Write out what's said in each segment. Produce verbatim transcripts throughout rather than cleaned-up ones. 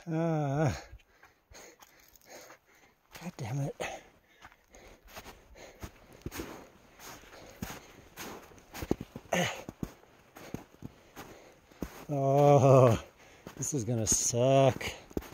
Uh, God damn it. Oh, this is gonna suck.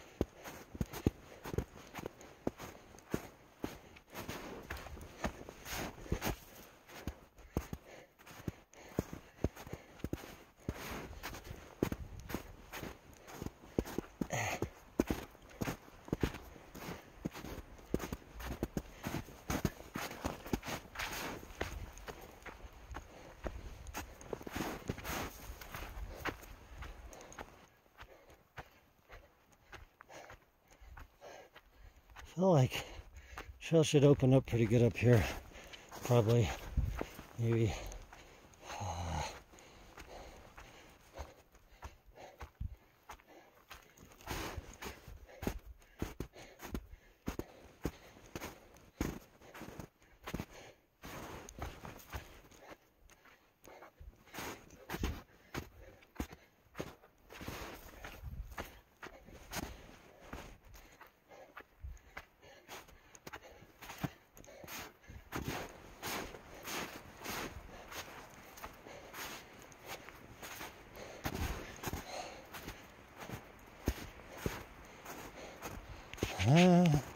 I feel like trail should open up pretty good up here. Probably, maybe. Uh,